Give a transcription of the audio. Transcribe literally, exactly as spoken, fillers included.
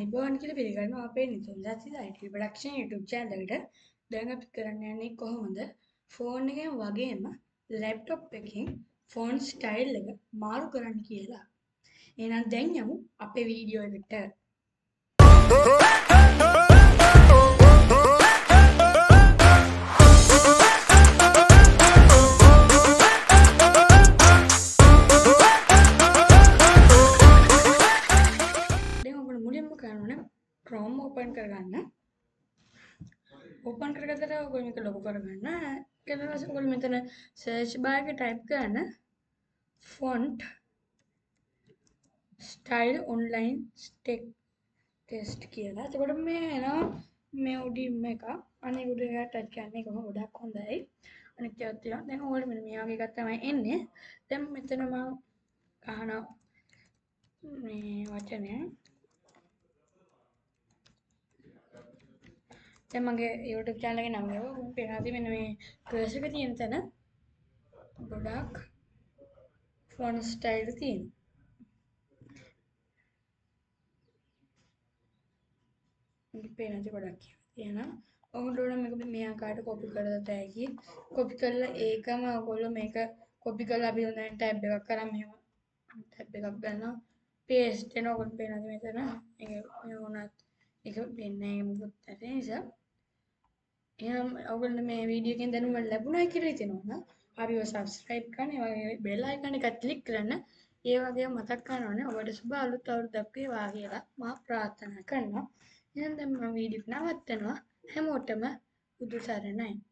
අයිබෝන් කියලා පිළිගන්නවා අපේ නිතුන් දත්ති I T production YouTube channel එකට. දැන් අපි කරන්න යන්නේ කොහොමද ෆෝන් එකෙන් වගේම ලැප්ටොප් එකකින් ෆෝන් ස්ටයිල් එක මාරු කරන්න කියලා. එහෙනම් දැන් යමු අපේ වීඩියෝ එකට. Chrome open කරගන්න. open කරගත්තට ඔයගොල්ලෝ මේක ලොකු කරගන්න. ඊට පස්සේ ඔයගොල්ලෝ මෙතන search bar එකේ type කරන්න font style online test කියලා. එතකොට මේ එනවා මේ උඩින්ම එක. අනිත් උඩ එක ටච් කරන්න එක ගොඩක් හොඳයි. අනිත් ඒවාත් තියෙනවා. දැන් ඔයගොල්ලෝ මෙන්න මේ වගේ එකක් තමයි එන්නේ. දැන් මෙතන මම අහනවා මේ වචනය දැන් මගේ YouTube channel එකේ නම ගියව මම පේනවා මෙන්න මේ cursor එක තියෙන තැන ගොඩක් font style තියෙනවා. මේක පේනවා ගොඩක් තියෙනවා. ඔයගොල්ලෝ මේක මේ ආකාරයට copy කරලා තැයි copy කරලා ඒකම ඔයගොල්ලෝ මේක copy කරලා අපි දැන් tab එකක් කරන් මෙහෙම tab එකක් ගන්නවා paste වෙනවා. ඔයගොල්ලෝ පේනවා මෙතන මේක මේ වුණත් ඒක වෙන්නේ නැහැ මොකද ඒ නිසා එහෙනම් ඔයගොල්ලෝ මේ වීඩියෝ එකෙන් දැනුම ලැබුණා කියලා හිතනවා නම් අපිව subscribe කරන්න ඒ වගේ bell icon එක click කරන්න ඒ වගේම මතක් කරනවානේ ඔබට සුබ අලුත් අවුරුද්දක් වේවා කියලා මම ප්‍රාර්ථනා කරනවා. එහෙනම් දැන් මම වීඩියෝ එක නවත්තනවා. හැමෝටම බුදු සරණයි.